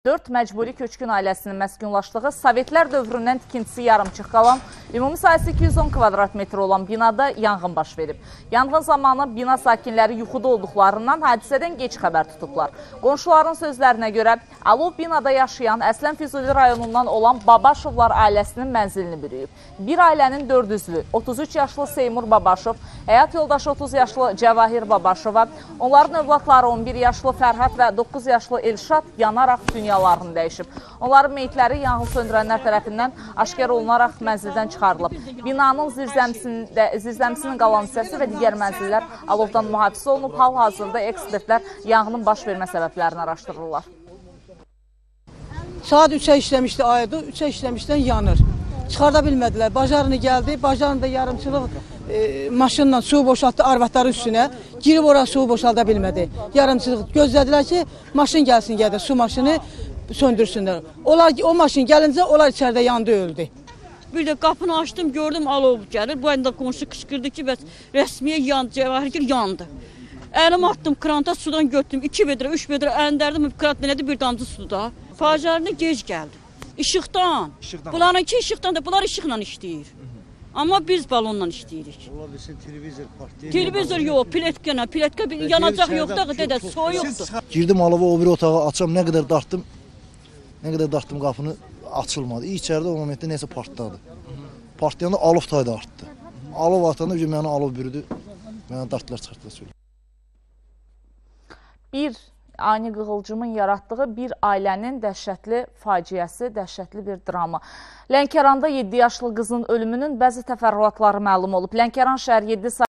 4 məcburi köçkün ailəsinin məskunlaşdığı Sovetlər dövründən tikintisi yarımçıq qalan, ümumi sayısı 210 kvadrat metr olan binada yanğın baş verib. Yanğın zamanı bina sakinləri yuxuda olduqlarından hadisədən geç xəbər tutublar. Qonşuların sözlərinə görə alov binada yaşayan Əslən Füzuli rayonundan olan Babaşovlar ailəsinin mənzilini bürüyüb. Bir ailənin 4 üzvü, 33 yaşlı Seymur Babaşov, həyat yoldaşı 30 yaşlı Cəvahir Babaşova, onların övladları 11 yaşlı Fərhad və 9 yaşlı Elşad yanaraq dünyalarını dəyişib. Onların meyitləri yanğın söndürənlər tərəfindən aşkar olunaraq mənzildən çıxarılıb. Binanın zirzəmisinin qalan hissəsi və digər mənzillər alovdan mühafizə olunub. Hal-hazırda ekspertlər yanğının baş vermə səbəblərini araşdırırlar. Saat 3'ə işləmişdi aydı, 3'ə işləmişdən yanır. Çıxarda bilmədilər. Bacarını gəldi, bacarını da yarımçılıq maşınla su boşaltdı arvadları üstünə. Girib oraya su boşalda bilmədi. Yarımçılıq gözlədilər ki, maşın gəlsin gəlir, su maşını söndürsünlər. O maşın gəlincə onlar içəridə yandı, öldü. Bir də qapını açdım, gördüm alov gəlir. Bu anda qonşu qışqırdı ki, bəs rəsmiyə yandı, Cəvahirgil yandı. Əlim atdım, kranta sudan götürdüm. 2 metre, 3 metre əlindərdim, krant nədir, bir damcı suda. Faciələrində gec gəldi. İşıqdan. Bunlarınki işıqdan da, bunlar işıqla işləyir. Amma biz balonla işləyirik. Ola bilsin televizor partlayır. Televizor yox, pletka yanacaq yoxdur, dedə, soyuqdur. Girdim alova o bir otağa açam, nə qədər dartdım qapını açılmadı. İçəridə o momentdə nəsə partladı. Partlayanda alov tayda artdı. Alov atanda mənə alov bürüdü, mənə dartlar çıxartdılar. Bir ani qığılcımın yaratdığı bir ailənin dəhşətli faciəsi, dəhşətli bir drama. Lənkəranda 7 yaşlı qızın ölümünün bəzi təfərrüatları məlum olub. Lənkəran şəhər 7